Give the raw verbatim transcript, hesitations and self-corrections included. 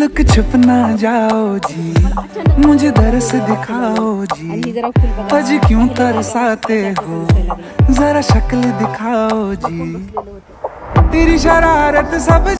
Look छुप ना जाओ जी, मुझे दरस दिखाओ जी। आज क्यों तरसाते हो, जरा शक्ल दिखाओ जी। तेरी शरारत सब